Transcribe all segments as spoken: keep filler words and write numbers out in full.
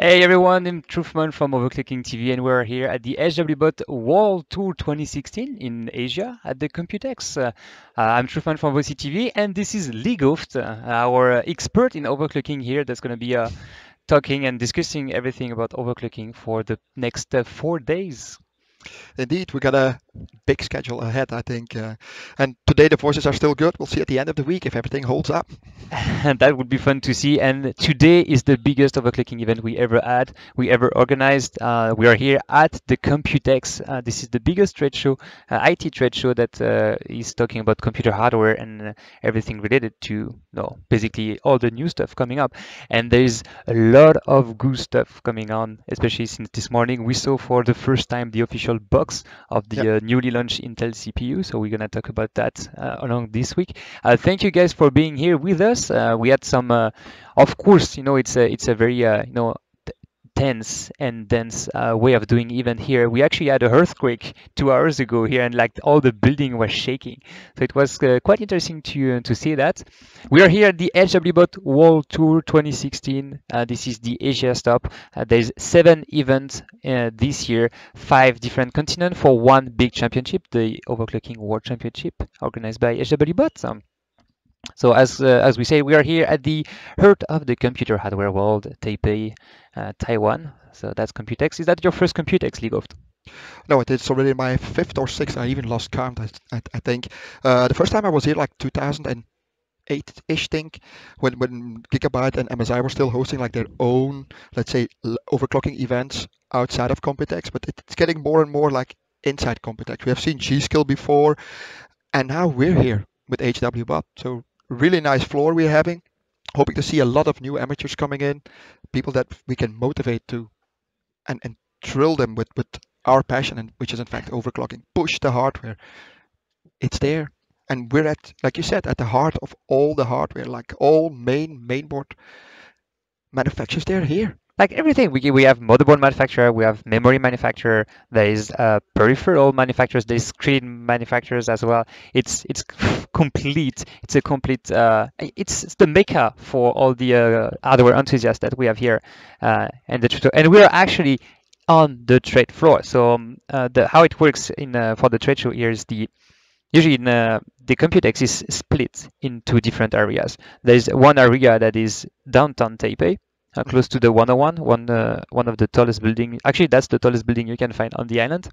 Hey everyone, I'm Truthman from Overclocking T V, and we're here at the HWBot World Tour twenty sixteen in Asia at the Computex. Uh, uh, I'm Truthman from O C T V, and this is Lee Goft, uh, our expert in overclocking here, that's going to be uh, talking and discussing everything about overclocking for the next uh, four days. Indeed, we got a big schedule ahead, I think. Uh, and today the voices are still good. We'll see at the end of the week if everything holds up. And that would be fun to see. And today is the biggest overclocking event we ever had, we ever organized. Uh, we are here at the Computex. Uh, this is the biggest trade show, uh, I T trade show that uh, is talking about computer hardware and uh, everything related to, no, basically all the new stuff coming up. And there's a lot of good stuff coming on, especially since this morning we saw for the first time the official box of the Yep. uh, newly launched Intel C P U. So we're gonna talk about that uh, along this week. Uh, thank you guys for being here with us. Uh, we had some, uh, of course, you know, it's a it's a very uh, you know t- tense and dense uh, way of doing event here. We actually had a earthquake two hours ago here, and like all the building was shaking. So it was uh, quite interesting to uh, to see that. We are here at the HWBot World Tour twenty sixteen. Uh, this is the Asia stop. Uh, there's seven events uh, this year, five different continents for one big championship, the Overclocking World Championship, organized by HWBot. Um, so as uh, as we say, we are here at the heart of the computer hardware world, Taipei, uh, Taiwan. So that's Computex. Is that your first Computex, League of? No, it is already my fifth or sixth. I even lost count, I, I, I think. Uh, the first time I was here, like two thousand eight-ish, think, when, when Gigabyte and M S I were still hosting like their own, let's say, l- overclocking events outside of Computex. But it's getting more and more like inside Computex. We have seen G-Skill before, and now we're here with HWBot. So really nice floor we're having. Hoping to see a lot of new amateurs coming in, people that we can motivate to and, and thrill them with, with our passion, and which is in fact overclocking. Push the hardware. It's there. And we're at, like you said, at the heart of all the hardware, like all main mainboard manufacturers, they're here. Like everything, we we have motherboard manufacturer, we have memory manufacturer, there is uh, peripheral manufacturers, there's screen manufacturers as well. It's it's complete. It's a complete. Uh, it's, it's the mecca for all the uh, hardware enthusiasts that we have here, uh, and the and we are actually on the trade floor. So um, uh, the how it works in uh, for the trade show here is the usually in, uh, the Computex is split in two different areas. There's one area that is downtown Taipei, uh, close to the one oh one, one, uh, one of the tallest building. Actually, that's the tallest building you can find on the island.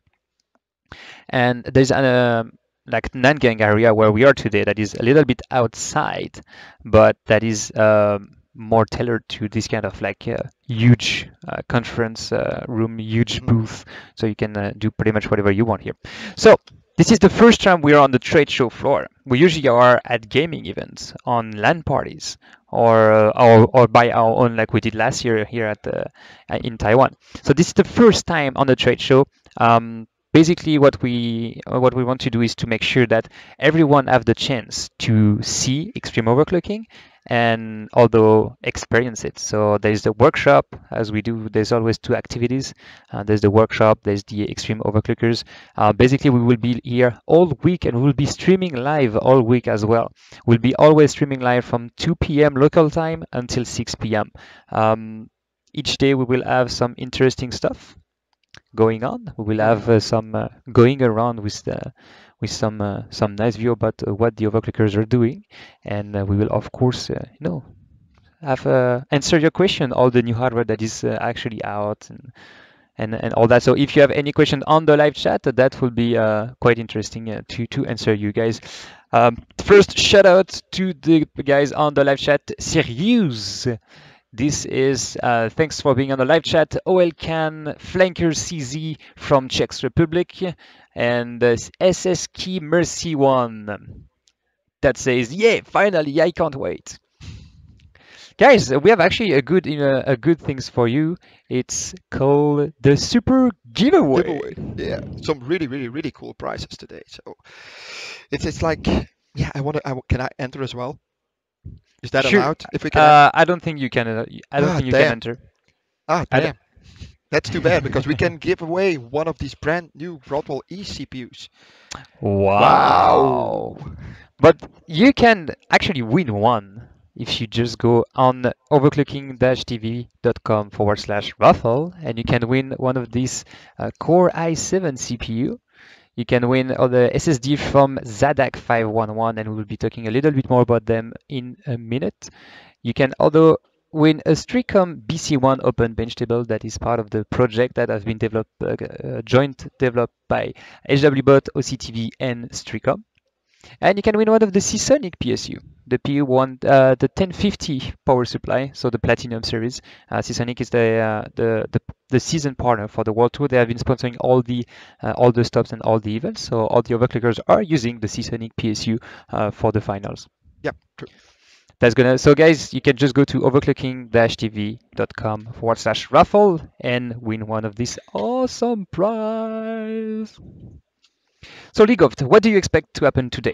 And there's an uh, like Nangang area where we are today that is a little bit outside, but that is um, more tailored to this kind of like uh, huge uh, conference uh, room, huge Mhm. booth, so you can uh, do pretty much whatever you want here. So this is the first time we are on the trade show floor. We usually are at gaming events, on LAN parties, or uh, or, or by our own, like we did last year here at the uh, in Taiwan. So this is the first time on the trade show. Um, basically, what we uh, what we want to do is to make sure that everyone have the chance to see extreme overclocking and although experience it. So there's the workshop, as we do. There's always two activities. Uh, there's the workshop. There's the extreme overclockers. Uh, basically, we will be here all week, and we will be streaming live all week as well. We'll be always streaming live from two p m local time until six p m. Um, each day we will have some interesting stuff going on. We will have uh, some uh, going around with the, with some uh, some nice view about uh, what the overclockers are doing, and uh, we will of course uh, you know have uh, answer your question, all the new hardware that is uh, actually out, and, and and all that. So if you have any question on the live chat, that will be uh, quite interesting uh, to to answer you guys. Um, first, shout out to the guys on the live chat. Sirius. This is uh, thanks for being on the live chat. O L Can, Flanker C Z from Czech Republic, and uh, S S Key Mercy One that says, "Yeah, finally, I can't wait." Guys, we have actually a good, you know, a good things for you. It's called the Super Giveaway. Giveaway. Yeah, some really, really, really cool prizes today. So it's it's like, yeah, I want to. I, w- can I enter as well? Is that Sure. allowed? If we can. Uh, I don't think you can. Uh, I don't Ah, think you can damn. enter. Ah, I d damn. That's too bad because we can give away one of these brand new Broadwell E C P Us. Wow. Wow. But you can actually win one if you just go on overclocking-tv.com forward slash raffle, and you can win one of these uh, Core i seven C P U. You can win other S S D from Zadak five one one, and we'll be talking a little bit more about them in a minute. You can also win a Streacom B C one Open Bench Table that is part of the project that has been developed, uh, uh, joint developed by HWBot, O C T V, and Streacom. And you can win one of the Seasonic P S U, the P U one, uh, the ten fifty power supply, so the Platinum series. Uh, Seasonic is the, uh, the the the season partner for the World Tour. They have been sponsoring all the uh, all the stops and all the events. So all the overclockers are using the Seasonic P S U uh, for the finals. Yeah, true. That's gonna. So guys, you can just go to overclocking-tv.com forward slash raffle and win one of these awesome prize. So Ligovt, what do you expect to happen today?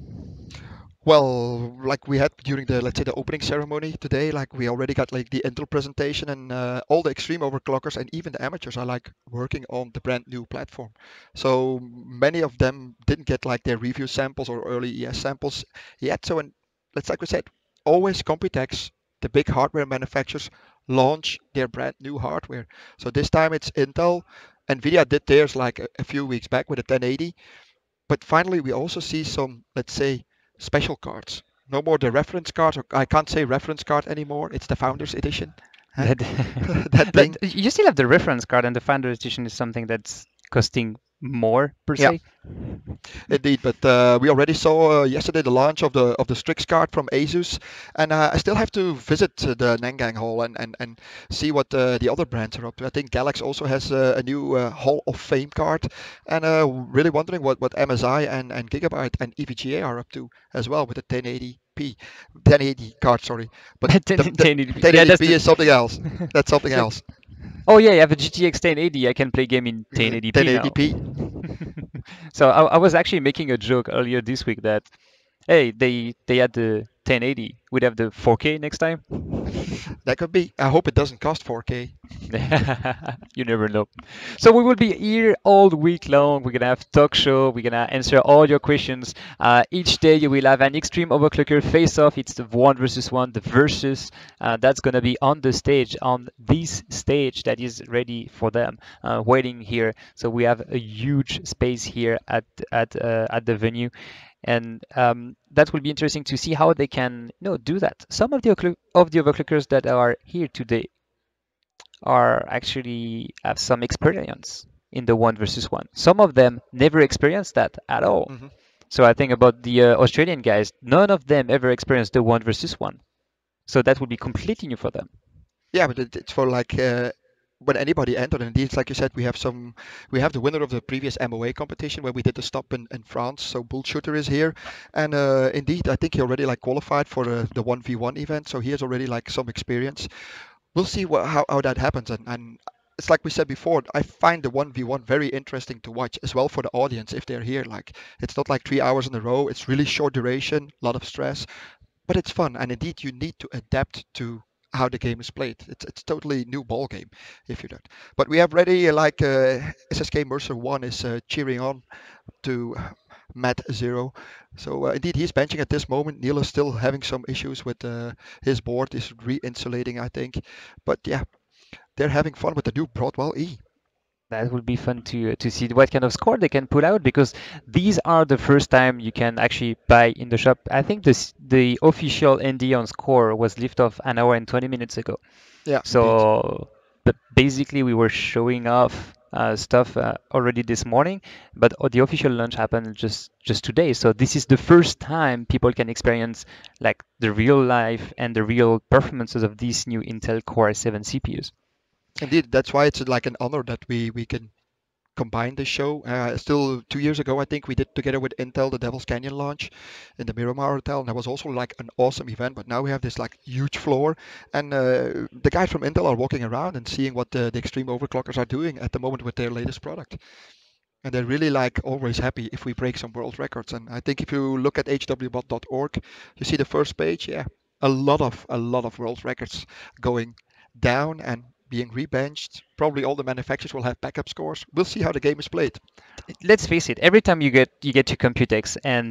Well, like we had during the, let's say, the opening ceremony today, like we already got like the Intel presentation, and uh, all the extreme overclockers and even the amateurs are like working on the brand new platform. So many of them didn't get like their review samples or early E S samples yet. So, and let's like we said, always Computex, the big hardware manufacturers, launch their brand new hardware. So this time it's Intel. Nvidia did theirs like a, a few weeks back with a ten eighty. But finally, we also see some, let's say, special cards. No more the reference cards, or I can't say reference card anymore. It's the Founders Edition. Huh? That, that thing. but you still have the reference card, and the Founder Edition is something that's costing more per Yeah. se. Indeed, but uh, we already saw uh, yesterday the launch of the of the Strix card from Asus, and uh, I still have to visit uh, the Nangang Hall and, and, and see what uh, the other brands are up to. I think Galax also has uh, a new uh, Hall of Fame card, and uh, really wondering what, what M S I and, and Gigabyte and E V G A are up to as well with the ten eighty p, ten eighty card, sorry. But the, the ten eighty p. ten Yeah, eighty that's p the- is something else. That's something else. Oh yeah, I have a G T X ten eighty. I can play game in ten eighty p ten eighty p. now. So I, I was actually making a joke earlier this week that, hey, they they had the ten eighty. We'd have the four K next time. That could be. I hope it doesn't cost four K. You never know. So we will be here all week long. We're gonna have talk show. We're gonna answer all your questions. Uh, each day you will have an extreme overclocker face-off. It's the one versus one, the versus. Uh, that's gonna be on the stage, on this stage that is ready for them, uh, waiting here. So we have a huge space here at at uh, at the venue. And um, that will be interesting to see how they can, you know, do that. Some of the overclock- of the overclockers that are here today are actually have some experience in the one versus one. Some of them never experienced that at all. Mm-hmm. So I think about the uh, Australian guys, none of them ever experienced the one versus one. So that would be completely new for them. Yeah, but it, it's for like uh, when anybody entered. And indeed, like you said, we have some, we have the winner of the previous M O A competition where we did the stop in, in France. So Bull Shooter is here, and uh, indeed, I think he already like qualified for uh, the one v one event. So he has already like some experience. We'll see what, how how that happens, and and. It's like we said before, I find the one v one very interesting to watch as well for the audience if they're here. Like, it's not like three hours in a row. It's really short duration, a lot of stress, but it's fun. And indeed, you need to adapt to how the game is played. It's it's totally new ball game if you don't. But we have ready uh, like uh, S S K Mercer one is uh, cheering on to Matt Zero. So uh, indeed, he's benching at this moment. Neil is still having some issues with uh, his board. Is re-insulating, I think. But yeah, they're having fun with the new Broadwell E. That would be fun to to see what kind of score they can pull out, because these are the first time you can actually buy in the shop. I think this the official N D on score was lifted off an hour and twenty minutes ago. Yeah. So, indeed. but basically we were showing off uh, stuff uh, already this morning, but uh, the official launch happened just just today. So this is the first time people can experience like the real life and the real performances of these new Intel Core i seven C P Us. Indeed, that's why it's like an honor that we we can combine this show. Uh, still two years ago, I think we did together with Intel the Devil's Canyon launch in the Miramar Hotel, and that was also like an awesome event. But now we have this like huge floor, and uh, the guys from Intel are walking around and seeing what the, the extreme overclockers are doing at the moment with their latest product. And they're really like always happy if we break some world records. And I think if you look at h w bot dot org, you see the first page. Yeah, a lot of a lot of world records going down and being rebenched. Probably all the manufacturers will have backup scores. We'll see how the game is played. Let's face it, every time you get you get to Computex and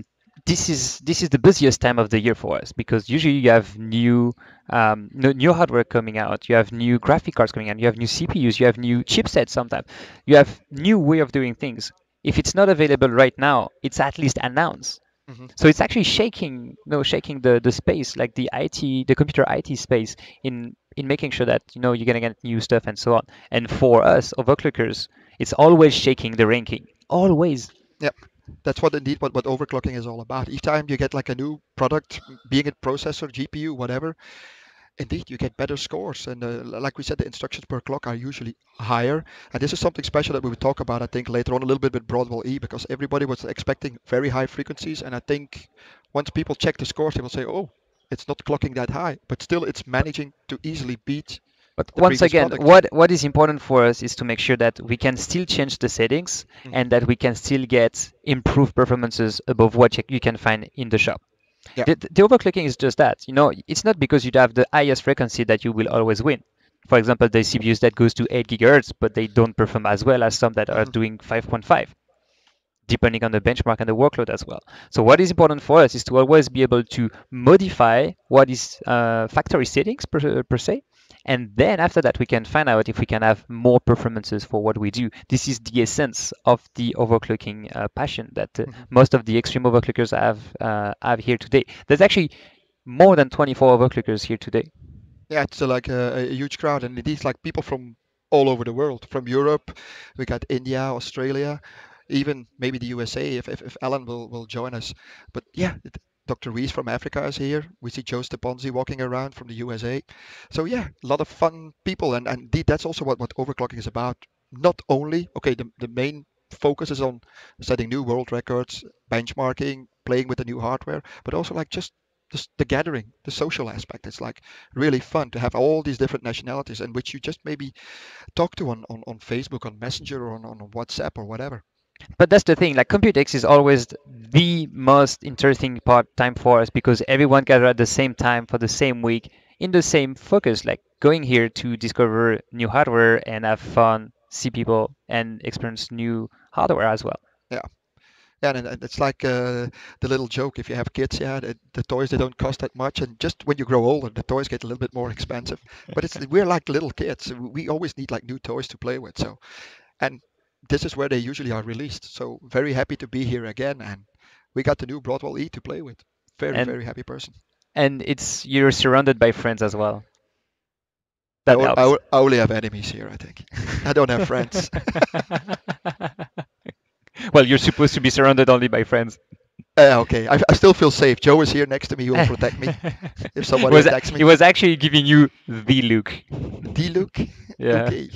this is this is the busiest time of the year for us because usually you have new um, no- new hardware coming out, you have new graphic cards coming out, you have new C P Us, you have new chipsets sometimes, you have new way of doing things. If it's not available right now, it's at least announced. Hmm. So it's actually shaking, no, shaking the, the space, like the I T, the computer I T space in in making sure that you know you're gonna get new stuff and so on. And for us overclockers, it's always shaking the ranking, always. Yep. That's what indeed what, what overclocking is all about. Each time you get like a new product, being it processor, G P U, whatever, indeed you get better scores. And uh, like we said, the instructions per clock are usually higher. And this is something special that we will talk about, I think, later on a little bit with Broadwell E, because everybody was expecting very high frequencies. And I think once people check the scores, they will say, oh, it's not clocking that high, but still it's managing to easily beat But the once previous again, product. what what is important for us is to make sure that we can still change the settings Mhm. and that we can still get improved performances above what you you can find in the shop. Yeah. The, the overclocking is just that. You know, it's not because you have the highest frequency that you will always win. For example, there's C P Us that goes to eight gigahertz, but they don't perform as well as some that are Mhm. doing five point five, depending on the benchmark and the workload as well. So what is important for us is to always be able to modify what is uh, factory settings per, per se, and then after that we can find out if we can have more performances for what we do. This is the essence of the overclocking uh, passion that uh, Mhm. most of the extreme overclockers have uh, have here today. There's actually more than twenty-four overclockers here today. Yeah, it's uh, like a, a huge crowd, and it is like people from all over the world, from Europe, we got India, Australia, even maybe the U S A if, if, if Alan will, will join us. But yeah, it, doctor Rees from Africa is here. We see Joe Steponzi walking around from the U S A. So yeah, a lot of fun people, and, and indeed that's also what, what overclocking is about. Not only, okay, the, the main focus is on setting new world records, benchmarking, playing with the new hardware, but also like just the, the gathering, the social aspect. It's like really fun to have all these different nationalities and which you just maybe talk to on, on, on Facebook, on Messenger, or on, on WhatsApp or whatever. But that's the thing, like Computex is always the most interesting part time for us because everyone gather at the same time for the same week in the same focus, like going here to discover new hardware and have fun, see people and experience new hardware as well. Yeah. Yeah, and and it's like uh, the little joke. If you have kids, yeah, the, the toys they don't cost that much, and just when you grow older, the toys get a little bit more expensive. But it's we're like little kids. We always need like new toys to play with. So, and this is where they usually are released. So very happy to be here again, and we got the new Broadwell E to play with. Very And very happy person. and it's you're surrounded by friends as well. I, That o- I helps. o- I only have enemies here, I think. I don't have friends. Well, you're supposed to be surrounded only by friends. Uh, okay, I, I still feel safe. Joe is here next to me. He will protect me if It somebody was attacks it me. was actually giving you the look. D-Luke? Yeah. Okay.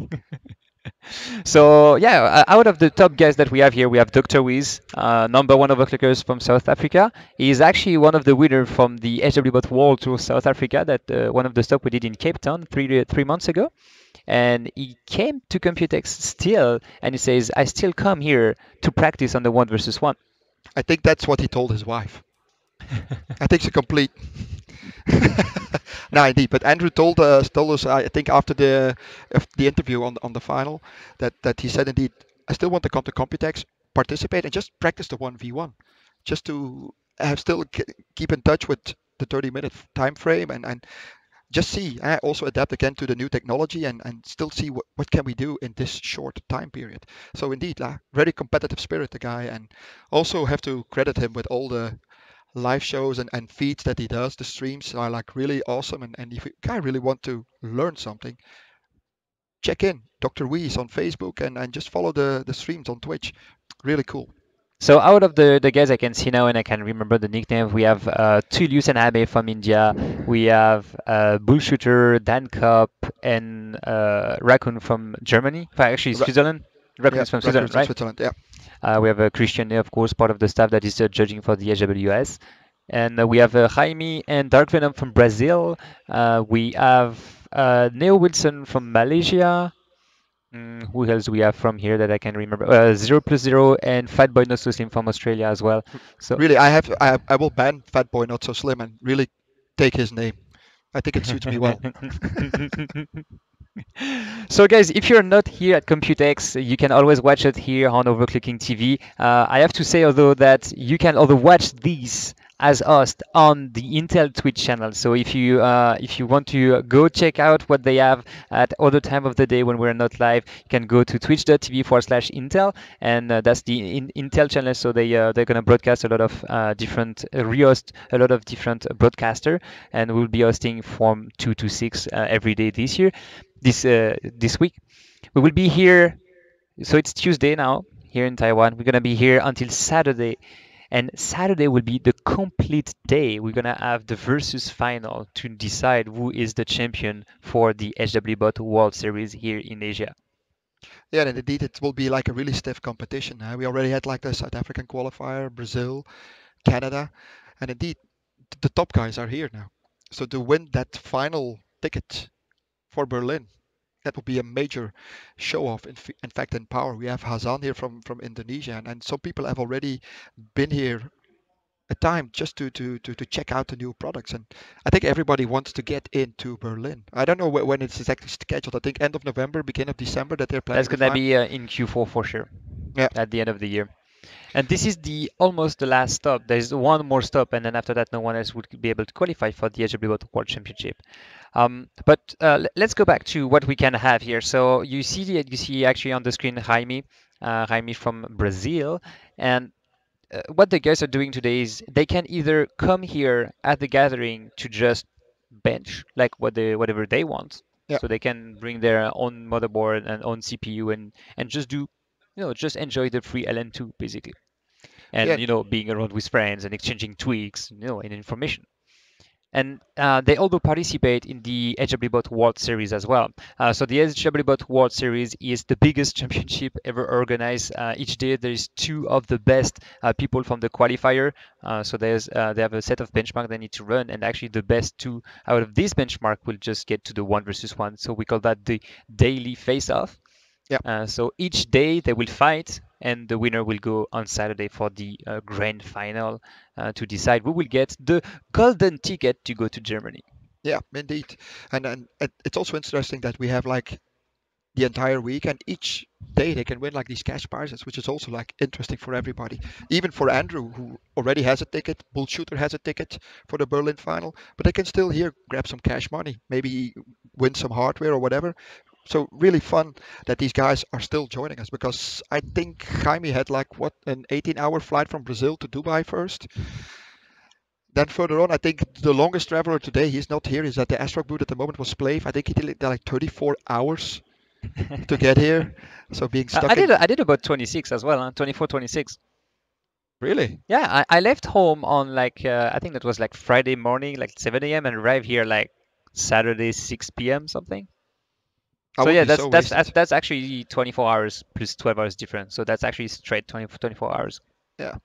So yeah, uh, out of the top guests that we have here, we have doctor Wiz, uh, number one overclockers from South Africa. He is actually one of the winners from the HWBot World Tour South Africa, that uh, one of the stop we did in Cape Town three three months ago. And he came to Computex still, and he says, "I still come here to practice on the one versus one." I think that's what he told his wife. I think it's a complete. No, indeed. But Andrew told us, told us, I think after the of the interview on on the final, that that he said indeed, I still want to come to Computex, participate, and just practice the one v one, just to have still ke- keep in touch with the thirty minute time frame and and just see, uh, also adapt again to the new technology and and still see what what can we do in this short time period. So indeed, uh, very competitive spirit, the guy, and also have to credit him with all the live shows and, and feeds that he does. The streams are like really awesome. And, and if you guy really want to learn something, check in doctor Wees on Facebook and, and just follow the, the streams on Twitch. Really cool. So out of the, the guys I can see now and I can remember the nickname, we have uh, Tullius and Abe from India, we have uh, Bullshooter, Dan Kopp, and uh, Raccoon from Germany, well, actually Ra- Switzerland. Raccoon yeah, is from Switzerland, records in right? Switzerland. Yeah. Uh, we have uh, Christian, of course, part of the staff that is uh, judging for the H W S. And uh, we have uh, Jaime and Dark Venom from Brazil. Uh, we have uh, Neo Wilson from Malaysia. Mm, who else do we have from here that I can remember? Uh, Zero Plus Zero and Fatboy Not So Slim from Australia as well. So Really, I have I, I will ban Fat Boy Not So Slim and really take his name. I think it suits me well. So guys, if you're not here at Computex, you can always watch it here on Overclocking T V. Uh, I have to say, although, that you can also watch these as us on the Intel Twitch channel. So if you uh, if you want to go check out what they have at other time of the day when we're not live, you can go to twitch.tv forward slash Intel, and uh, that's the in Intel channel. So they uh, they're gonna broadcast a lot of uh, different uh, rehost a lot of different broadcaster, and we'll be hosting from two to six uh, every day this year this uh, this week. We will be here. So it's Tuesday now here in Taiwan. We're gonna be here until Saturday, and Saturday will be the complete day. We're gonna have the versus final to decide who is the champion for the H W Bot World Series here in Asia. Yeah, and indeed it will be like a really stiff competition. Uh, we already had like the South African qualifier, Brazil, Canada, and indeed th- the top guys are here now. So to win that final ticket for Berlin, that would be a major show off. In, f- in fact, in power, we have Hazan here from from Indonesia, and, and some people have already been here a time just to, to to to check out the new products. And I think everybody wants to get into Berlin. I don't know wh- when it's exactly scheduled. I think end of November, beginning of December that they're That's planning the gonna final. be uh, in Q four for sure Yeah, at the end of the year. And this is the almost the last stop. There's one more stop, and then after that, no one else would be able to qualify for the H W World World Championship. Um, but uh, le- let's go back to what we can have here. So you see, the, you see actually on the screen Jaime, uh, Jaime from Brazil, and uh, what the guys are doing today is they can either come here at the gathering to just bench like what they whatever they want. yeah, So they can bring their own motherboard and own C P U and and just do, you know, just enjoy the free L N two basically, yeah. and you know, being around with friends and exchanging tweaks, you know, and information. And uh, they also participate in the H W Bot World Series as well. Uh, so the H W Bot World Series is the biggest championship ever organized. Uh, each day there is two of the best uh, people from the qualifier. Uh, so there's uh, they have a set of benchmark they need to run, and actually the best two out of this benchmark will just get to the one versus one. So we call that the daily face-off. Yeah, Uh, so each day they will fight, and the winner will go on Saturday for the uh, grand final uh, to decide who will get the golden ticket to go to Germany. yeah, indeed. And and it, it's also interesting that we have like the entire week, and each day they can win like these cash prizes, which is also like interesting for everybody. Even for Andrew, who already has a ticket, Bull Shooter has a ticket for the Berlin final, but they can still here grab some cash money, maybe win some hardware or whatever. So really fun that these guys are still joining us, because I think Jaime had like what, an eighteen hour flight from Brazil to Dubai first. Then further on, I think the longest traveler today, he's not here, is at the Asrock booth at the moment, was Splave. I think he did like like thirty-four hours to get here. So being I I stuck did in, I did about twenty-six as well, huh? twenty-four, twenty-six. really? Yeah, I, I left home on like uh, I think that was like Friday morning, like seven a m and arrived here like Saturday six p m something. I So would yeah, be that's so that's that's wasted. that's actually twenty-four hours plus twelve hours difference. So that's actually straight twenty, twenty-four hours. Yeah,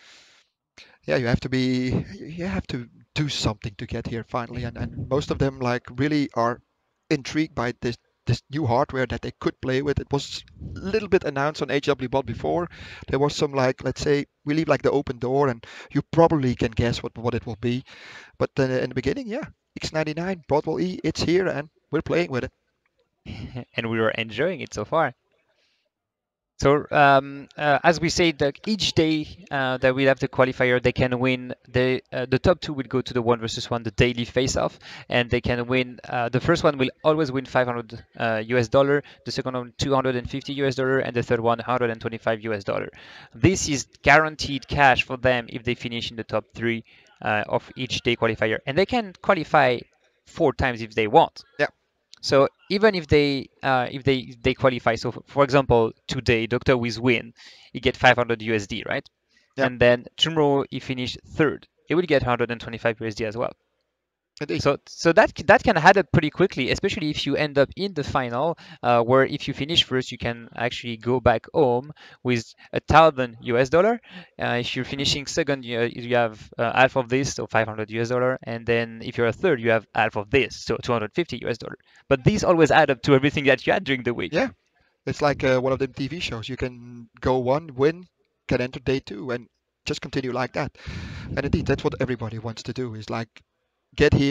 yeah. You have to be, you have to do something to get here finally, and and most of them like really are intrigued by this this new hardware that they could play with. It was a little bit announced on H W Bot before. There was some like, let's say we leave like the open door, and you probably can guess what what it will be. But then in the beginning, yeah, X ninety-nine Broadwell E, it's here, and we're playing with it. And we were enjoying it so far. So um, uh, as we said, that each day uh, that we have the qualifier, they can win. The uh, the top two will go to the one versus one, the daily face-off, and they can win. Uh, the first one will always win five hundred uh, U S dollar. The second one two hundred fifty U S dollar, and the third one one hundred twenty-five U S dollar. This is guaranteed cash for them if they finish in the top three uh, of each day qualifier, and they can qualify four times if they want. Yeah, So even if they uh, if they if they qualify, so f- for example today Doctor Wiz win, he get five hundred U S D, right? yeah, And then tomorrow he finish third, he will get one hundred twenty-five U S D as well. indeed. So so that c- that can add up pretty quickly, especially if you end up in the final, uh, where if you finish first, you can actually go back home with a thousand U S dollar. Uh, if you're finishing second, you, you have uh, half of this, so five hundred U S dollar, and then if you're a third, you have half of this, so two hundred fifty U S dollar. But these always add up to everything that you had during the week. Yeah, it's like uh, one of them T V shows. You can go one, win, can enter day two, and just continue like that. And indeed, that's what everybody wants to do, is like get here.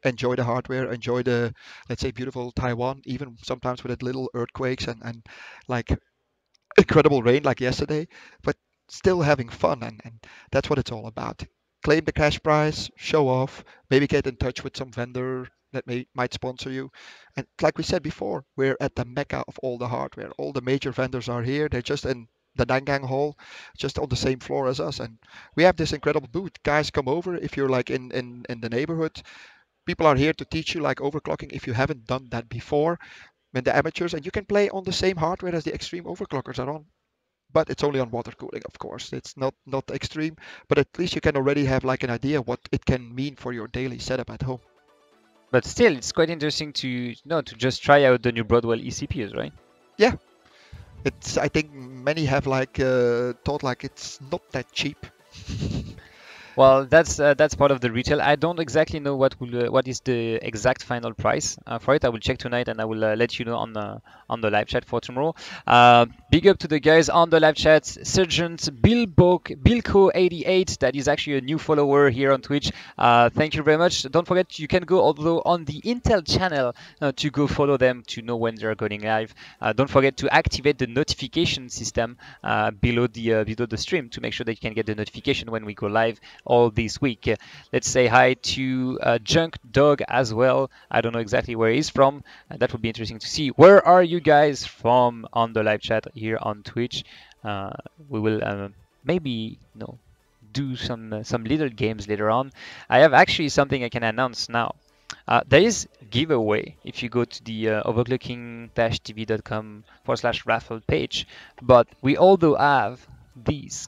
enjoy the hardware, enjoy the, let's say, beautiful Taiwan, even sometimes with it little earthquakes and, and like incredible rain like yesterday, but still having fun. And, and that's what it's all about. Claim the cash prize, show off, maybe get in touch with some vendor that may might sponsor you. And like we said before, we're at the mecca of all the hardware. All the major vendors are here. They're just in the Nangang Hall, just on the same floor as us. And we have this incredible booth. Guys, come over if you're like in, in, in the neighborhood. People are here to teach you like overclocking if you haven't done that before. When the amateurs, and you can play on the same hardware as the extreme overclockers are on, but it's only on water cooling, of course. It's not not extreme, but at least you can already have like an idea what it can mean for your daily setup at home. But still, it's quite interesting to no to just try out the new Broadwell E C Ps, right? Yeah, it's. I think many have like uh, thought like it's not that cheap. Well, that's uh, that's part of the retail. I don't exactly know what will uh, what is the exact final price uh, for it. I will check tonight and I will uh, let you know on the on the live chat for tomorrow. Uh, big up to the guys on the live chat. Sergeant Bilbo Bilco eighty-eight, that is actually a new follower here on Twitch. Uh, thank you very much. Don't forget you can go although on the Intel channel uh, to go follow them to know when they're going live. Uh, don't forget to activate the notification system uh, below the uh, below the stream to make sure that you can get the notification when we go live all this week. Uh, let's say hi to uh, Junk Dog as well. I don't know exactly where he's from. Uh, that would be interesting to see. Where are you guys from on the live chat here on Twitch? Uh, we will uh, maybe you know do some uh, some little games later on. I have actually something I can announce now. Uh, there is giveaway if you go to the uh, overclocking dash t v dot com forward slash raffle page, but we also have these.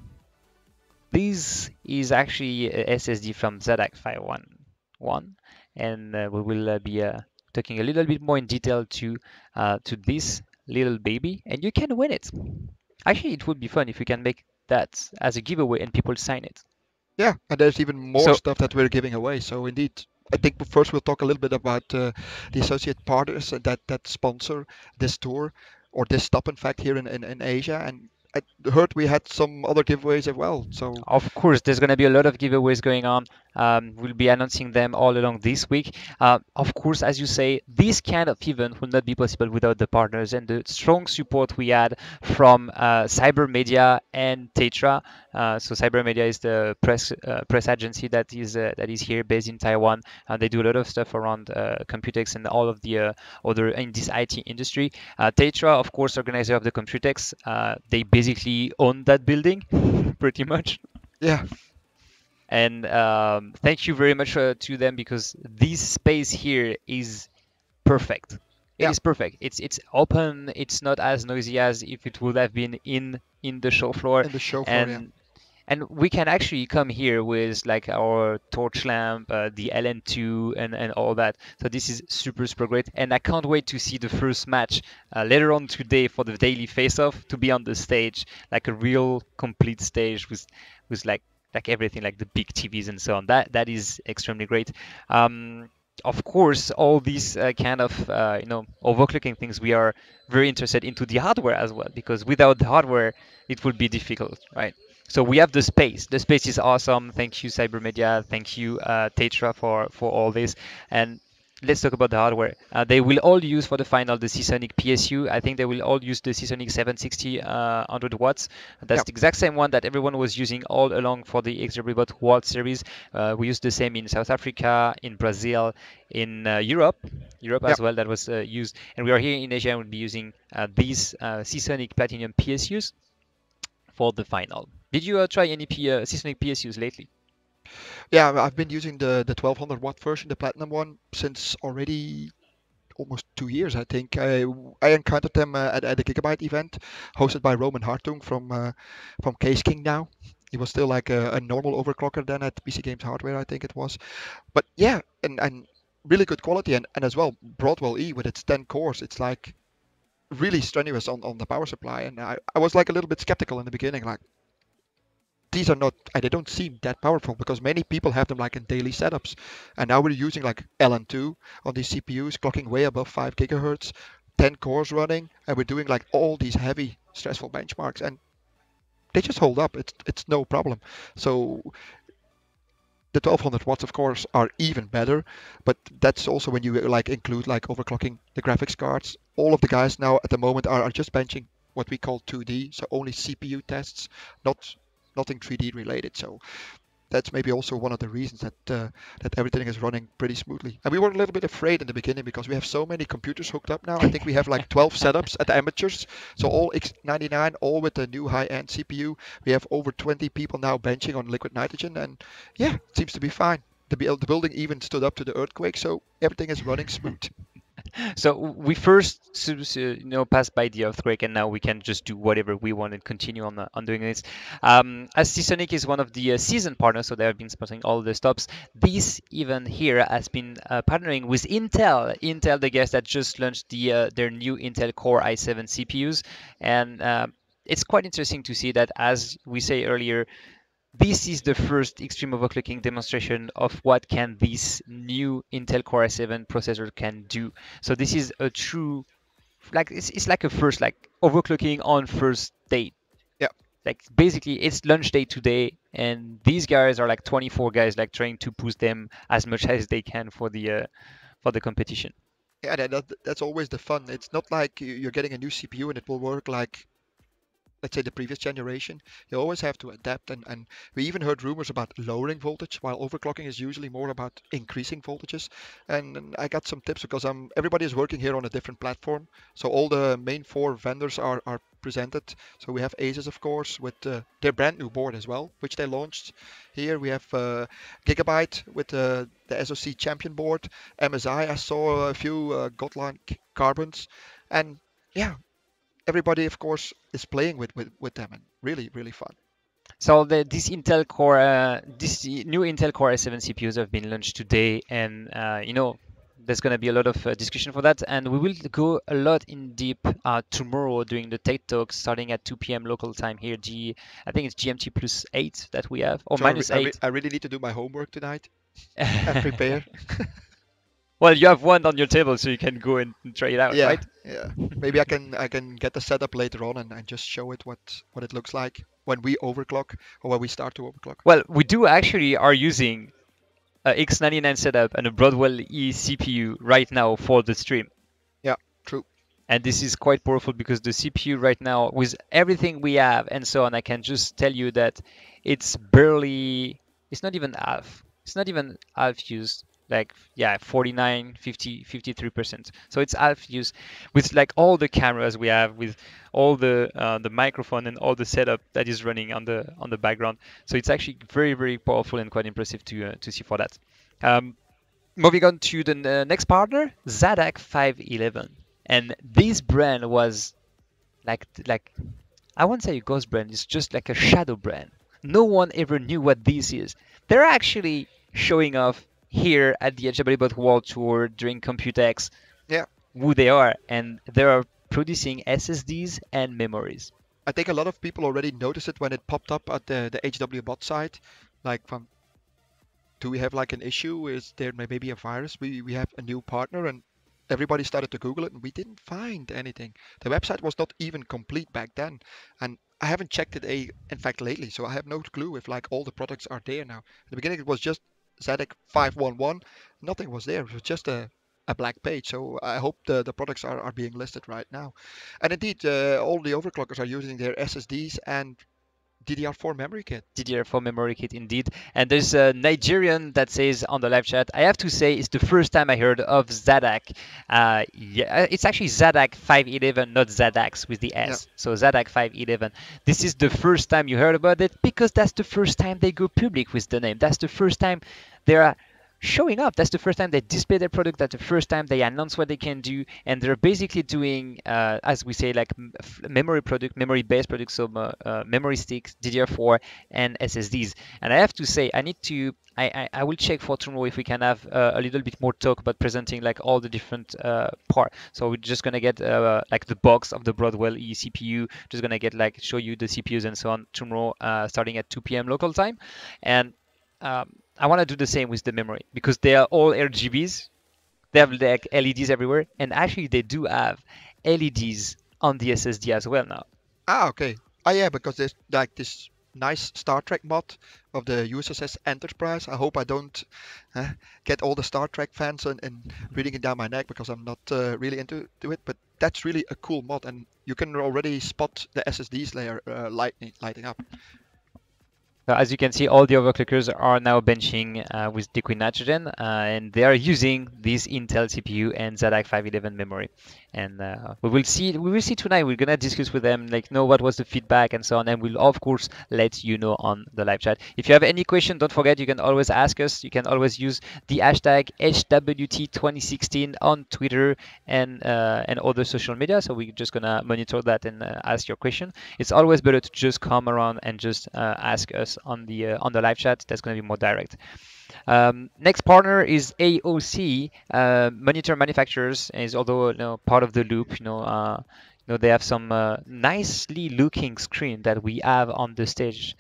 This is actually a S S D from Z A C five one one, and uh, we will uh, be uh, talking a little bit more in detail to uh, to this little baby, and you can win it. Actually, it would be fun if we can make that as a giveaway and people sign it. Yeah, and there's even more So stuff that we're giving away. So indeed, I think first we'll talk a little bit about uh, the associate partners that that sponsor this tour or this stop, in fact, here in, in, in Asia. And I heard we had some other giveaways as well. So of course, there's going to be a lot of giveaways going on. Um, we'll be announcing them all along this week. Uh, of course, as you say, this kind of event would not be possible without the partners and the strong support we had from uh, Cybermedia and Tetra. Uh, so Cybermedia is the press uh, press agency that is uh, that is here based in Taiwan, and they do a lot of stuff around uh, Computex and all of the uh, other in this I T industry. Uh, Tetra, of course, organizer of the Computex, uh, they basically own that building, pretty much. yeah, And um, thank you very much uh, to them because this space here is perfect. It yeah, is perfect. It's it's open. It's not as noisy as if it would have been in in the show floor, in the show floor, yeah. and and we can actually come here with like our torch lamp, uh, the L N two, and and all that. So this is super super great, and I can't wait to see the first match uh, later on today for the daily face-off to be on the stage, like a real complete stage with with like like everything, like the big T Vs and so on. That that is extremely great. Um, of course, all these uh, kind of uh, you know overclocking things, we are very interested into the hardware as well, because without the hardware, it would be difficult, right? So we have the space. The space is awesome. Thank you, Cybermedia. Thank you, uh, Tetra, for for all this. And let's talk about the hardware. Uh, they will all use for the final the Seasonic P S U. I think they will all use the Seasonic seven sixty uh, one hundred watts. That's Yeah. the exact same one that everyone was using all along for the XWBot World Series. Uh, we used the same in South Africa, in Brazil, in uh, Europe, Europe Yeah. as well. That was uh, used, and we are here in Asia and we'll be using uh, these uh, Seasonic Platinum P S Us for the final. Did you uh, try any P uh, Seasonic P S Us lately? Yeah, I've been using the the twelve hundred watt version, the platinum one, since already almost two years, I think. I I encountered them uh, at, at a Gigabyte event hosted by Roman Hartung from uh, from Case King now. He was still like a, a normal overclocker then at P C Games Hardware, I think it was. But yeah, and, and really good quality, and, and as well Broadwell E with its ten cores, it's like really strenuous on, on the power supply. And I, I was like a little bit skeptical in the beginning, like these are not, they don't seem that powerful because many people have them like in daily setups. And now we're using like L N two on these C P Us, clocking way above five gigahertz, ten cores running, and we're doing like all these heavy, stressful benchmarks, and they just hold up. It's it's no problem. So the twelve hundred watts, of course, are even better, but that's also when you like include like overclocking the graphics cards. All of the guys now at the moment are, are just benching what we call two D, so only C P U tests, not nothing three D related. So that's maybe also one of the reasons that uh, that everything is running pretty smoothly. And we were a little bit afraid in the beginning because we have so many computers hooked up now. I think we have like twelve setups at the amateurs, so all X ninety-nine, all with the new high-end C P U. We have over twenty people now benching on liquid nitrogen, and yeah, it seems to be fine. The, bu- the building even stood up to the earthquake, so everything is running smooth. So we first so- so, you know passed by the earthquake, and now we can just do whatever we want and continue on uh, on doing this. Um, as Seasonic is one of the uh, season partners, so they have been sponsoring all the stops. This event here has been uh, partnering with Intel. Intel, the guys that just launched the uh, their new Intel Core i seven C P Us, and uh, it's quite interesting to see that, as we say earlier, this is the first extreme overclocking demonstration of what can this new Intel Core i seven processor can do. So this is a true, like it's, it's like a first like overclocking on first date. Yeah. Like basically it's launch day today, and these guys are like twenty-four guys like trying to push them as much as they can for the uh, for the competition. Yeah, that, that, that's always the fun. It's not like you- you're getting a new C P U and it will work like, let's say, the previous generation. You always have to adapt, and, and we even heard rumors about lowering voltage, while overclocking is usually more about increasing voltages. And, and I got some tips because um, everybody is working here on a different platform. So all the main four vendors are, are presented. So we have Asus, of course, with uh, their brand new board as well, which they launched. Here we have uh, Gigabyte with uh, the S O C Champion board. M S I, I I saw a few uh, Godlike carbons. And yeah, everybody, of course, is playing with, with, with them, and really, really fun. So the, this Intel Core, uh, this new Intel Core i seven C P Us have been launched today, and uh, you know there's going to be a lot of uh, discussion for that, and we will go a lot in deep uh, tomorrow during the Tech Talk, starting at two p m local time here. G, I think it's G M T plus eight that we have, or So I, re- minus I, re- eight. I really need to do my homework tonight and prepare. Well, you have one on your table, so you can go and try it out, Yeah, right? yeah. Maybe I can I can get the setup later on, and, and just show it what what it looks like when we overclock or when we start to overclock. Well, we do actually are using a X ninety-nine setup and a Broadwell E C P U right now for the stream. Yeah, true. And this is quite powerful because the C P U right now, with everything we have and so on, I can just tell you that it's barely, it's not even half. It's not even half used. Like, yeah, forty-nine, fifty, fifty-three percent. So it's half used with like all the cameras we have, with all the uh, the microphone and all the setup that is running on the on the background. So it's actually very, very powerful and quite impressive to uh, to see for that. Um, moving on to the uh, next partner, Zadak five eleven. And this brand was like like I won't say a ghost brand, it's just like a shadow brand. No one ever knew what this is. They're actually showing off here at the HWBot World Tour during Computex Yeah, who they are, and they are producing S S Ds and memories. I think a lot of people already noticed it when it popped up at the the H W bot site. Like, from, do we have like an issue? Is there may- maybe a virus? We we have a new partner, and everybody started to Google it, and we didn't find anything. The website was not even complete back then, and I haven't checked it a in fact lately, so I have no clue if like all the products are there now. At the beginning, it was just Zadek five one one. Nothing was there. It was just a a black page. So I hope the, the products are, are being listed right now. And indeed, uh, all the overclockers are using their S S Ds and D D R four memory kit. D D R four memory kit indeed. And there's a Nigerian that says on the live chat, I have to say it's the first time I heard of Zadak. Uh, yeah, it's actually Zadak five eleven, not Zadax with the Yeah. S. So Zadak five eleven. This is the first time you heard about it because that's the first time they go public with the name. That's the first time they're showing up. That's the first time they display their product. That's the first time they announce what they can do, and they're basically doing, uh, as we say, like m- f- memory product, memory-based products, so uh, uh, memory sticks, D D R four, and S S Ds. And I have to say, I need to, I, I, I will check for tomorrow if we can have uh, a little bit more talk about presenting like all the different uh, part. So we're just gonna get uh, like the box of the Broadwell E C P U. Just gonna get like show you the C P Us and so on tomorrow, uh, starting at two p m local time, and um, I want to do the same with the memory because they are all R G Bs. They have like L E Ds everywhere, and actually they do have L E Ds on the S S D as well now. Ah, okay. Ah, yeah, because there's like this. nice Star Trek mod of the U S S Enterprise. I hope I don't uh, get all the Star Trek fans and, and reading it down my neck because I'm not uh, really into to it. But that's really a cool mod, and you can already spot the S S Ds layer uh, lighting lighting up. So as you can see, all the overclockers are now benching uh, with liquid nitrogen, uh, and they are using this Intel C P U and Z A C five eleven memory. And uh, we will see. We will see tonight. We're gonna discuss with them, like, know what was the feedback and so on, and we'll of course let you know on the live chat. If you have any question, don't forget you can always ask us. You can always use the hashtag H W T twenty sixteen on Twitter and uh, and other social media. So we're just gonna monitor that and uh, ask your question. It's always better to just come around and just uh, ask us on the uh, on the live chat. That's going to be more direct. Um, next partner is A O C, uh, monitor manufacturers, is although you know, part of the loop. You know, uh, you know they have some uh, nicely looking screen that we have on the stage,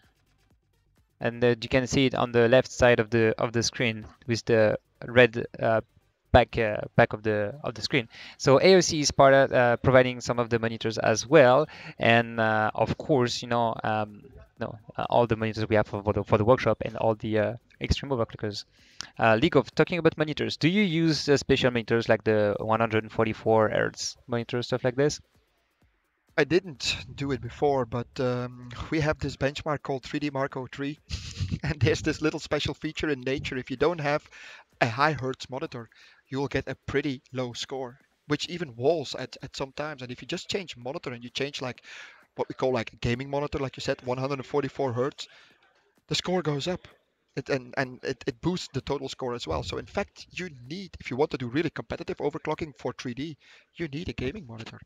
and uh, you can see it on the left side of the of the screen with the red uh, back uh, back of the of the screen. So A O C is part of uh, providing some of the monitors as well, and uh, of course, you know, um, no, uh, all the monitors we have for, for the for the workshop and all the uh, extreme overclockers. Uh, Ligov, talking about monitors, do you use uh, special monitors like the one forty-four hertz monitors, stuff like this? I didn't do it before, but um, we have this benchmark called three D Mark oh three, and there's this little special feature in nature. If you don't have a high hertz monitor, you will get a pretty low score, which even walls at, at some times. And if you just change monitor and you change like what we call like a gaming monitor, like you said, one forty-four hertz, the score goes up. It, and and it, it boosts the total score as well. So in fact, you need, if you want to do really competitive overclocking for three D, you need a gaming monitor.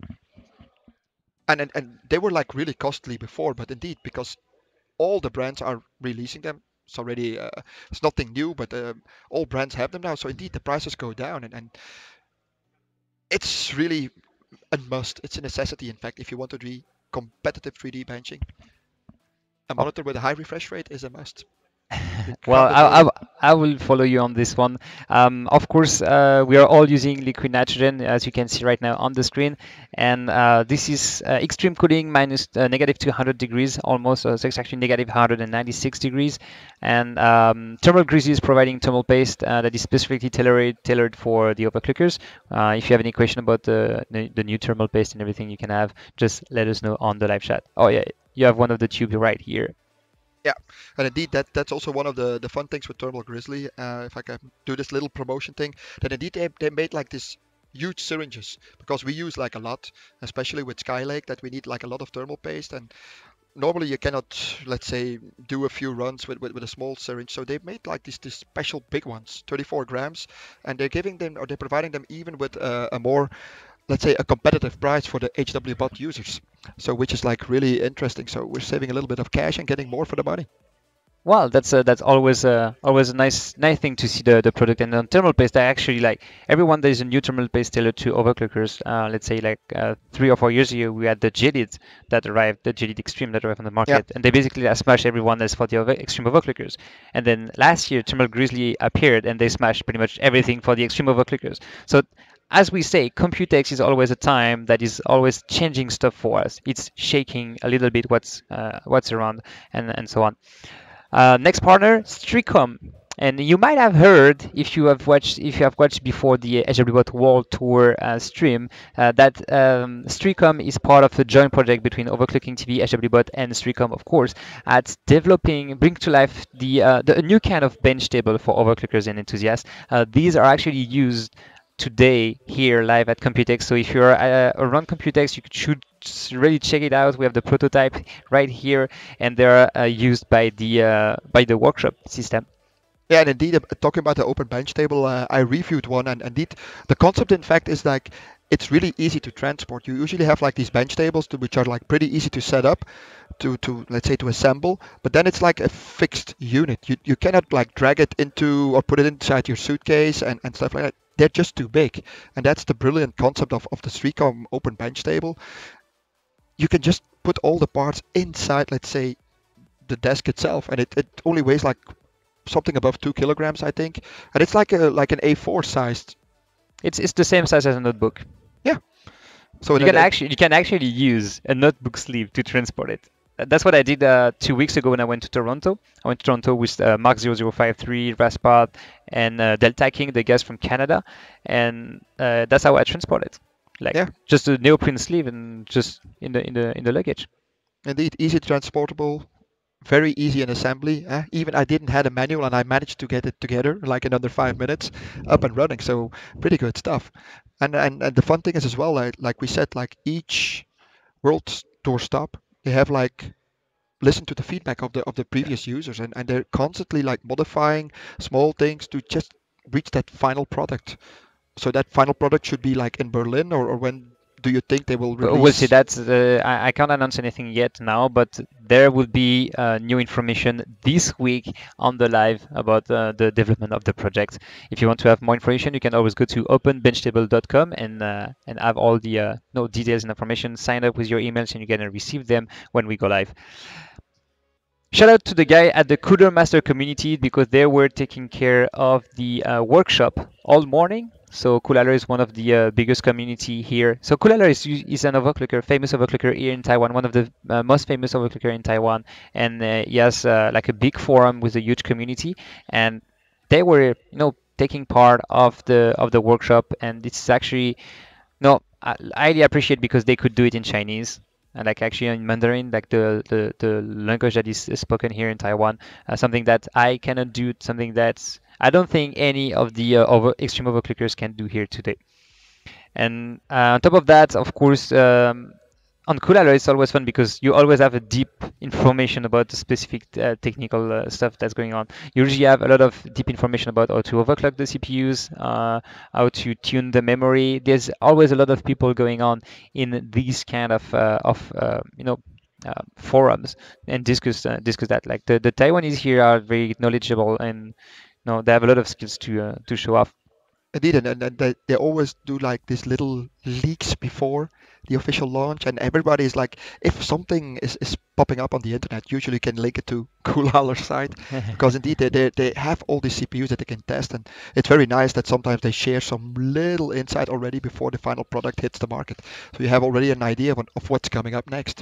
And, and and they were like really costly before, but indeed, because all the brands are releasing them, it's already uh, it's nothing new, but um, all brands have them now. So indeed, the prices go down, and, and it's really a must. It's a necessity, in fact, if you want to do competitive three D benching. A monitor with a high refresh rate is a must. Well, I, I, I will follow you on this one. Um, of course, uh, we are all using liquid nitrogen, as you can see right now on the screen. And uh, this is uh, extreme cooling minus uh, negative two hundred degrees, almost. So it's actually negative one hundred ninety-six degrees. And um, Thermal Grizzly is providing thermal paste uh, that is specifically tailored, tailored for the overclockers. Uh, if you have any question about the, the, the new thermal paste and everything you can have, just let us know on the live chat. Oh, yeah, you have one of the tubes right here. Yeah, and indeed that that's also one of the the fun things with Thermal Grizzly. Uh, if I can do this little promotion thing, that indeed they, they made like this huge syringes, because we use like a lot, especially with Skylake, that we need like a lot of thermal paste, and normally you cannot, let's say, do a few runs with, with, with a small syringe. So they've made like these these special big ones, thirty-four grams, and they're giving them, or they're providing them even with uh, a more, let's say, a competitive price for the H W bot users. So which is like really interesting. So we're saving a little bit of cash and getting more for the money. Well, that's uh, that's always uh, always a nice nice thing to see the, the product. And on thermal paste, I actually like everyone. There's a new thermal paste tailored to overclockers. Uh, let's say like uh, three or four years ago, we had the Gelid that arrived, the Gelid Extreme that arrived on the market, Yeah. and they basically uh, smashed everyone else for the over extreme overclockers. And then last year, Thermal Grizzly appeared, and they smashed pretty much everything for the extreme overclockers. So as we say, Computex is always a time that is always changing stuff for us. It's shaking a little bit what's uh, what's around and and so on. Uh, next partner, Streacom. And you might have heard, if you have watched, if you have watched before the H W Bot World Tour uh, stream, uh, that um, Streacom is part of a joint project between Overclocking T V, H W Bot, and Streacom, of course, at developing, bring to life the, uh, the a new kind of bench table for overclockers and enthusiasts. Uh, these are actually used today here live at Computex. So if you're uh, around Computex, you should really check it out. We have the prototype right here, and they're uh, used by the uh, by the workshop system. Yeah, and indeed, uh, talking about the open bench table, uh, I reviewed one, and indeed, the concept, in fact, is like it's really easy to transport. You usually have like these bench tables, to, which are like pretty easy to set up, to to let's say to assemble. But then it's like a fixed unit. You you cannot like drag it into or put it inside your suitcase and, and stuff like that. They're just too big, and that's the brilliant concept of of the Streacom open bench table. You can just put all the parts inside, let's say, the desk itself, and it, it only weighs like something above two kilograms, I think, and it's like a like an A four sized. It's it's the same size as a notebook. Yeah. So you can actually you can actually use a notebook sleeve to transport it. That's what I did uh, two weeks ago when I went to Toronto. I went to Toronto with uh, Mark zero zero five three, Raspart, and uh, Delta King, the guys from Canada, and uh, that's how I transported. Like Yeah, just a neoprene sleeve and just in the in the in the luggage. indeed, easy transportable, very easy in assembly. Uh, even I didn't have a manual and I managed to get it together like in under five minutes, up and running. So pretty good stuff. And and, and the fun thing is as well, like, like we said, like each world tour stop, they have like listen to the feedback of the of the previous users, and, and they're constantly like modifying small things to just reach that final product. So that final product should be like in Berlin, or, or when do you think they will But we'll see. release? That's uh, I, I can't announce anything yet now, but there will be uh, new information this week on the live about uh, the development of the project. If you want to have more information, you can always go to open bench table dot com and uh, and have all the uh, no details and information. Sign up with your emails, and you're gonna receive them when we go live. Shout out to the guy at the Cooler Master community because they were taking care of the uh, workshop all morning. So Kulala is one of the uh, biggest community here. So Kulala is, is an overclocker, famous overclocker here in Taiwan, one of the uh, most famous overclocker in Taiwan, and uh, he has uh, like a big forum with a huge community. And they were, you know, taking part of the of the workshop, and it's actually no, I I highly appreciate because they could do it in Chinese and like actually in Mandarin, like the the, the language that is spoken here in Taiwan, uh, something that I cannot do, something that I don't think any of the uh, over extreme overclockers can do here today. And uh, on top of that, of course, um, on Kulala, it's always fun because you always have a deep information about the specific uh, technical uh, stuff that's going on. You usually have a lot of deep information about how to overclock the C P Us, uh, how to tune the memory. There's always a lot of people going on in these kind of uh, of uh, you know uh, forums and discuss uh, discuss that. Like the, the Taiwanese here are very knowledgeable and you know they have a lot of skills to uh, to show off. Indeed, and, and, and they, they always do like these little leaks before the official launch, and everybody is like, if something is, is popping up on the internet, usually you can link it to Coolhaler's site, because indeed they, they, they have all these C P Us that they can test, and it's very nice that sometimes they share some little insight already before the final product hits the market. So you have already an idea of, of what's coming up next.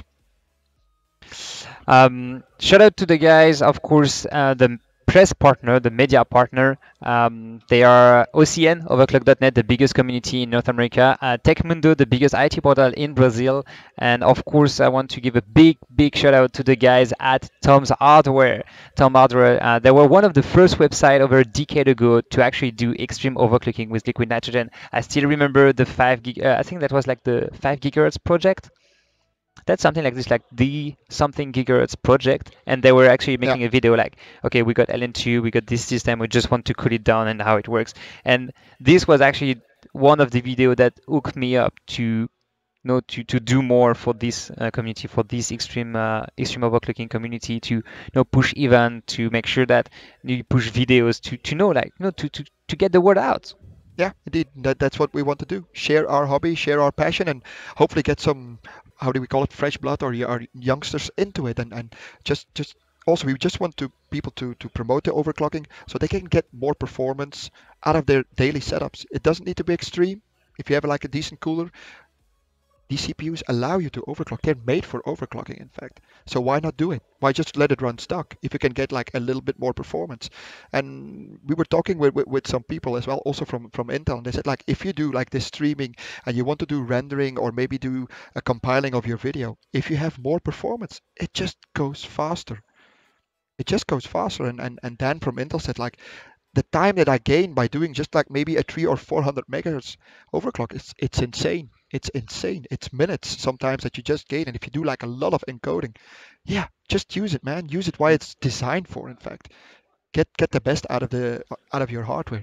Um, shout out to the guys, of course, uh, the press partner, the media partner. Um, they are O C N, overclock dot net, the biggest community in North America, uh, Tecmundo, the biggest I T portal in Brazil, and of course, I want to give a big, big shout out to the guys at Tom's Hardware. Tom Hardware, uh, they were one of the first websites over a decade ago to actually do extreme overclocking with liquid nitrogen. I still remember the five gig, uh, I think that was like the five gigahertz project. That's something like this, like the something gigahertz project, and they were actually Yeah, making a video like, okay, we got L N two, we got this system, we just want to cool it down and how it works. And this was actually one of the video that hooked me up to you know to, to do more for this uh, community, for this extreme uh, extreme overclocking community, to you know push event, to make sure that you push videos, to to know like you know to to to get the word out. yeah, indeed. That, that's what we want to do. Share our hobby, share our passion, and hopefully get some, how do we call it, fresh blood, or y- our youngsters into it. And, and just just also we just want to people to to promote the overclocking so they can get more performance out of their daily setups. It doesn't need to be extreme. If you have like a decent cooler, these C P Us allow you to overclock. They're made for overclocking, in fact. So why not do it? Why just let it run stock if you can get like a little bit more performance? And we were talking with, with, with some people as well, also from, from Intel, and they said like if you do like this streaming and you want to do rendering or maybe do a compiling of your video, if you have more performance, it just goes faster. It just goes faster. And, and, and Dan from Intel said like the time that I gain by doing just like maybe a three or four hundred megahertz overclock, it's it's insane. It's insane. It's minutes sometimes that you just gain, and if you do like a lot of encoding, yeah, just use it, man. Use it why it's designed for. In fact, get get the best out of the out of your hardware.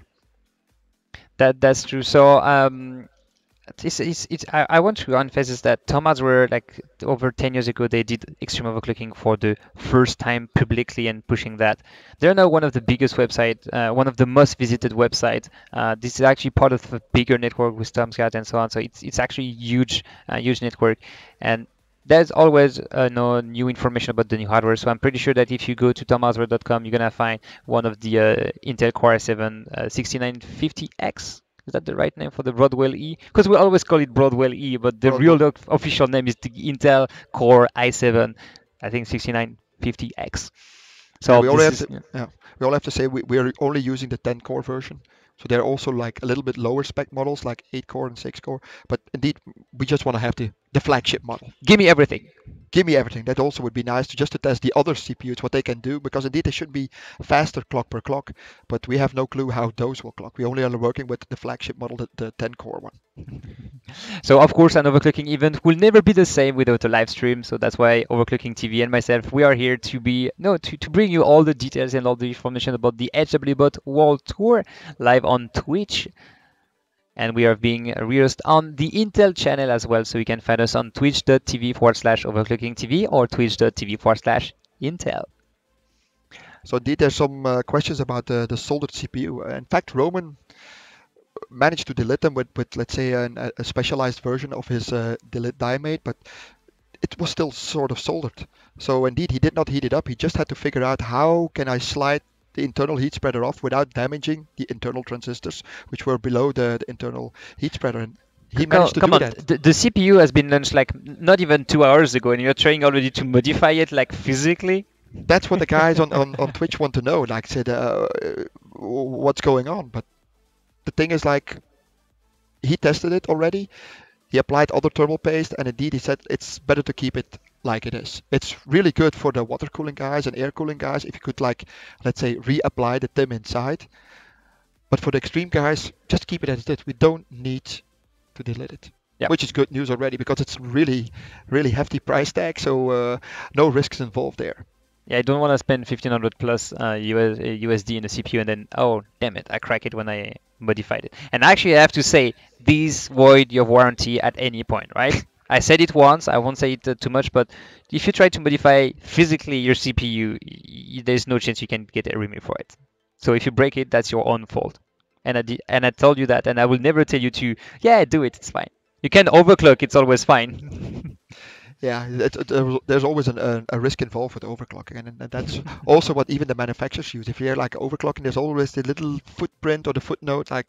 That that's true. So um, it's, it's, it's, I, I want to emphasize that Thomas were like over ten years ago, they did extreme overclocking for the first time publicly and pushing that. They're now one of the biggest website, uh, one of the most visited website. Uh, this is actually part of a bigger network with Tomcat and so on. So it's it's actually huge, uh, huge network. And there's always uh, no new information about the new hardware. So I'm pretty sure that if you go to tom hardware dot com, you're gonna find one of the uh, Intel Core i seven uh, sixty-nine fifty X. Is that the right name for the Broadwell E? Because we always call it Broadwell E, but the real Broadwell. doc- official name is the Intel Core i seven I think sixty-nine fifty X. Yeah, So we only this have is to yeah. yeah, we all have to say we, we're only using the ten core version. So they're also like a little bit lower spec models like eight core and six core. But indeed, we just want to have the, the flagship model. Give me everything. Give me everything. That also would be nice to just to test the other C P Us, what they can do, because indeed they should be faster clock per clock, but we have no clue how those will clock. We only are working with the flagship model, the, the ten core one. So of course, an overclocking event will never be the same without a live stream. So that's why Overclocking T V and myself, we are here to be no to, to bring you all the details and all the information about the HWBot World Tour live on Twitch. And we are being released on the Intel channel as well. So you can find us on twitch.tv forward slash overclocking TV or twitch.tv forward slash Intel. So indeed, there's some uh, questions about the, the soldered C P U. In fact, Roman managed to delete them with, with let's say, an, a specialized version of his uh, delete diamate, but it was still sort of soldered. So indeed, he did not heat it up. He just had to figure out how can I slide the internal heat spreader off without damaging the internal transistors, which were below the, the internal heat spreader. And he managed to Come do on, that. the, the C P U has been launched like not even two hours ago, and you're trying already to modify it like physically. That's what the guys on, on, on Twitch want to know. Like, said, uh, what's going on? But the thing is, like, he tested it already. He applied other thermal paste, and indeed he said it's better to keep it like it is. It's really good for the water cooling guys and air cooling guys if you could, like, let's say, reapply the T I M inside. But for the extreme guys, just keep it as it is. We don't need to delete it. Yep. Which is good news already because it's really, really hefty price tag, so uh, no risks involved there. Yeah, I don't want to spend fifteen hundred plus uh, U S, U S D in a C P U and then, oh, damn it, I crack it when I modified it. And actually, I have to say, these void your warranty at any point, right? I said it once, I won't say it uh, too much, but if you try to modify physically your C P U, y there's no chance you can get a remake for it. So if you break it, that's your own fault. And I, di and I told you that, and I will never tell you to, yeah, do it, it's fine. You can overclock, it's always fine. Yeah, it, it, there's always an, a, a risk involved with overclocking, and, and that's also what even the manufacturers use. If you're like overclocking, there's always the little footprint or the footnote, like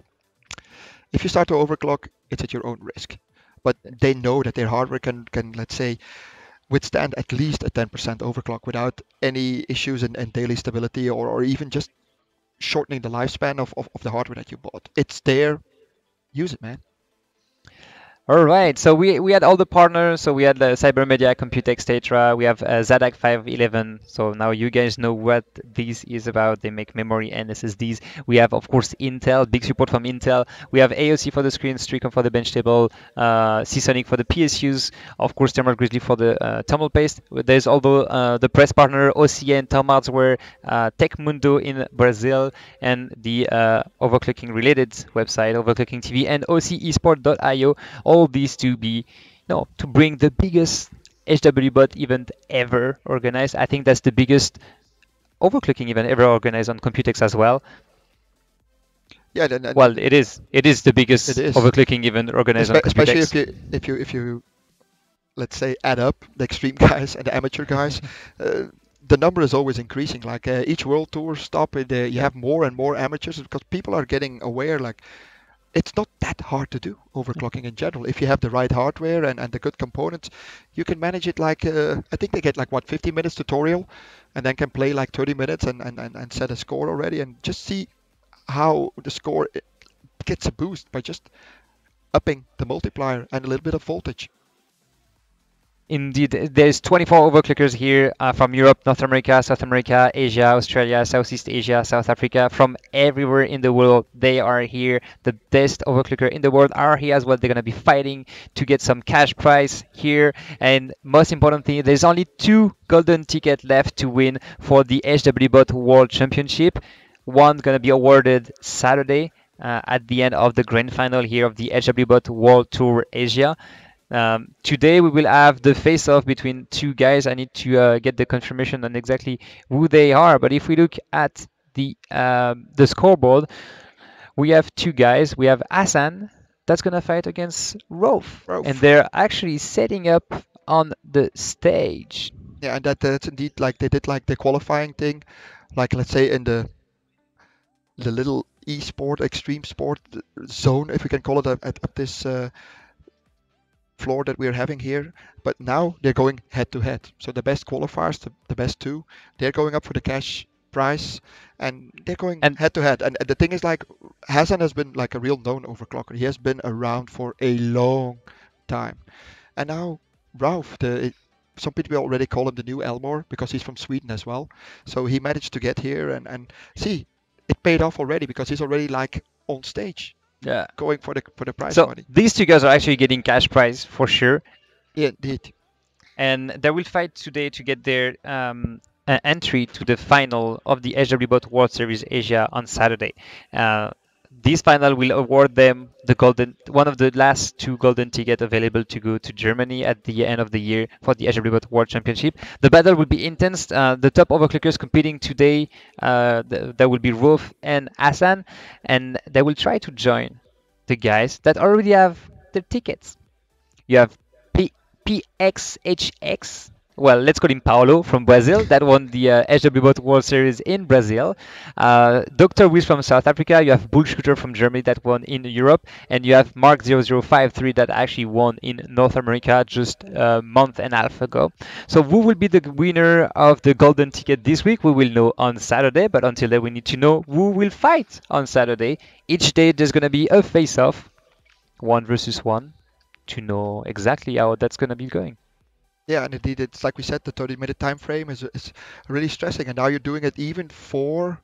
if you start to overclock, it's at your own risk. But they know that their hardware can, can let's say, withstand at least a ten percent overclock without any issues in, in daily stability or, or even just shortening the lifespan of, of, of the hardware that you bought. It's there. Use it, man. All right, so we, we had all the partners. So we had uh, Cybermedia, Computex, Tetra. We have uh, ZADAC five eleven. So now you guys know what this is about. They make memory and S S Ds. We have, of course, Intel, big support from Intel. We have A O C for the screen, Streacom for the bench table, uh, Seasonic for the P S Us, of course, Thermal Grizzly for the uh, thermal paste. There's also uh, the press partner, O C N, Tom Hardware, uh, Tecmundo in Brazil, and the uh, overclocking related website, Overclocking T V, and O C esport dot i o. All these to be, you know, to bring the biggest HWBot event ever organized. I think that's the biggest overclocking event ever organized on Computex as well. Yeah, then, well, it is. It is the biggest is. overclocking event organized Espe on Computex. Especially if you, if you, if you, let's say, add up the extreme guys and the amateur guys. uh, the number is always increasing. Like uh, each world tour stop, it, uh, you have more and more amateurs because people are getting aware. Like, it's not that hard to do overclocking in general. If you have the right hardware and, and the good components, you can manage it like, uh, I think they get like, what, fifty minutes tutorial, and then can play like thirty minutes and, and, and, and set a score already and just see how the score gets a boost by just upping the multiplier and a little bit of voltage. Indeed, there's twenty-four overclockers here uh, from Europe, North America, South America, Asia, Australia, Southeast Asia, South Africa, from everywhere in the world. They are here. The best overclocker in the world are here as well. They're going to be fighting to get some cash prize here. And most importantly, there's only two golden tickets left to win for the HWBot World Championship. One's going to be awarded Saturday uh, at the end of the grand final here of the HWBot World Tour Asia. Um, today we will have the face-off between two guys. I need to uh, get the confirmation on exactly who they are. But if we look at the um, the scoreboard, we have two guys. We have Hassan that's gonna fight against Rolf, and they're actually setting up on the stage. Yeah, and that, that's indeed like they did like the qualifying thing, like let's say in the the little e-sport, extreme sport zone, if we can call it, at, at this. Uh, floor that we're having here, but now they're going head to head. So the best qualifiers, the, the best two, they're going up for the cash prize, and they're going And head to head. And the thing is, like, Hassan has been like a real known overclocker. He has been around for a long time, and now Ralph, the some people already call him the new Elmore because he's from Sweden as well. So he managed to get here, and and see, it paid off already because he's already like on stage yeah. going for the for the prize So money. these two guys are actually getting cash prize for sure. Yeah, indeed. And they will fight today to get their um, uh, entry to the final of the H W Bot World Series Asia on Saturday. Uh, this final will award them the golden, one of the last two golden tickets available to go to Germany at the end of the year for the H W Bot World Championship. The battle will be intense. Uh, the top overclockers competing today, uh, th- there will be Rolf and Hassan, and they will try to join the guys that already have their tickets. You have P- PXHX. Well, let's call him Paulo from Brazil that won the uh, H W Bot World Series in Brazil. Uh, doctor Wiz from South Africa. You have Bullshooter from Germany that won in Europe. And you have Mark zero zero five three that actually won in North America just a month and a half ago. So who will be the winner of the golden ticket this week? We will know on Saturday. But until then, we need to know who will fight on Saturday. Each day there's going to be a face-off, one versus one, to know exactly how that's going to be going. Yeah, and indeed, it's like we said, the thirty minute time frame is is really stressing, and now you're doing it even for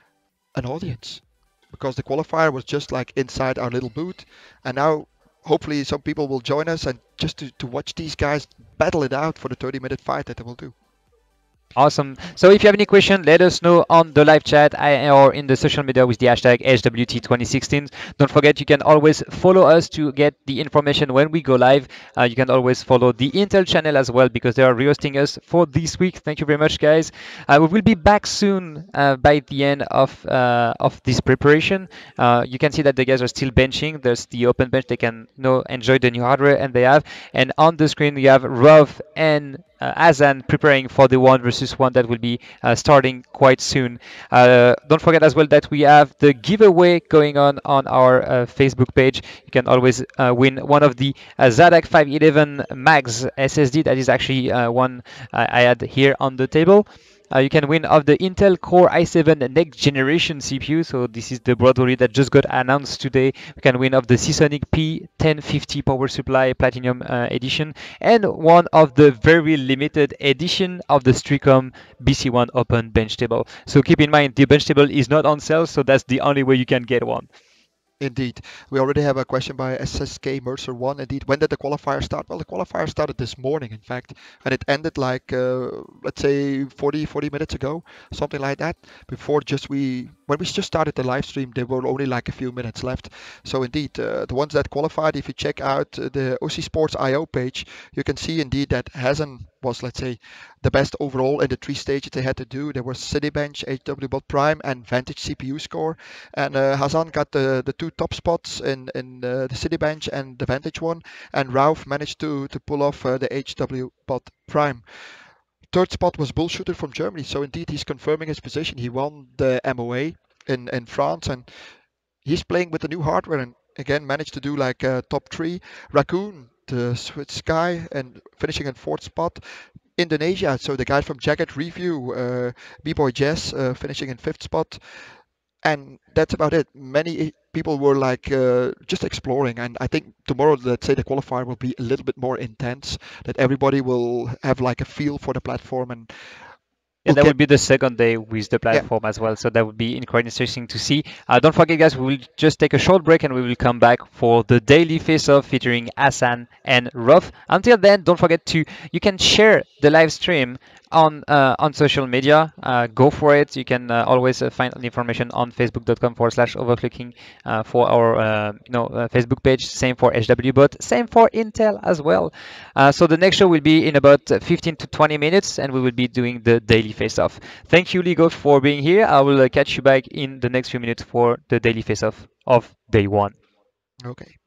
an audience, because the qualifier was just like inside our little booth, and now hopefully some people will join us and just to, to watch these guys battle it out for the thirty minute fight that they will do. Awesome. So if you have any question, let us know on the live chat I- or in the social media with the hashtag H W T twenty sixteen. Don't forget, you can always follow us to get the information when we go live. Uh, you can always follow the Intel channel as well because they are rehosting us for this week. Thank you very much, guys. Uh, we will be back soon uh, by the end of uh, of this preparation. Uh, you can see that the guys are still benching. There's the open bench. They can you know, enjoy the new hardware, and they have. And on the screen, you have Rov and uh, Azan preparing for the one versus one that will be uh, starting quite soon. Uh, don't forget as well that we have the giveaway going on on our uh, Facebook page. You can always uh, win one of the uh, Zadak five eleven Max S S D. That is actually uh, one uh, I had here on the table. Uh, you can win of the Intel Core i seven next generation C P U. So this is the Broadway that just got announced today. You can win of the Seasonic P ten fifty power supply Platinum uh, edition and one of the very limited edition of the Streacom B C one Open bench table. So keep in mind the bench table is not on sale, so that's the only way you can get one. Indeed. We already have a question by S S K Mercer one. Indeed, when did the qualifier start? Well, the qualifier started this morning, in fact, and it ended like, uh, let's say, forty, forty minutes ago, something like that. Before just we, when we just started the live stream, there were only like a few minutes left. So indeed, uh, the ones that qualified, if you check out uh, the O C Sports I O page, you can see indeed that Hassan was, let's say, the best overall in the three stages they had to do. There was Cinebench, H W Bot Prime, and Vantage C P U score. And uh, Hassan got the, the two top spots in, in uh, the Cinebench and the Vantage one. And Ralph managed to, to pull off uh, the H W Bot Prime. Third spot was Bullshooter from Germany. So indeed, he's confirming his position. He won the M O A in, in France, and he's playing with the new hardware and again managed to do like uh, top three. Raccoon, the Switch Sky, and finishing in fourth spot. Indonesia, so the guy from Jagged Review, uh, B-Boy Jess, uh, finishing in fifth spot. And that's about it. Many people were like uh, just exploring, and I think tomorrow, let's say the qualifier will be a little bit more intense, that everybody will have like a feel for the platform and Yeah, will that get, would be the second day with the yeah, platform as well. So that would be incredibly interesting to see. Uh, don't forget, guys, we will just take a short break and we will come back for the daily face-off featuring Hassan and Rolf. Until then, don't forget to, you can share the live stream on uh, on social media. Uh, go for it. You can uh, always uh, find the information on facebook.com forward slash overclocking uh, for our uh, you know uh, Facebook page. Same for H W Bot. Same for Intel as well. Uh, so the next show will be in about fifteen to twenty minutes, and we will be doing the daily face-off. Thank you, Ligo, for being here. I will uh, catch you back in the next few minutes for the daily face-off of day one. okay.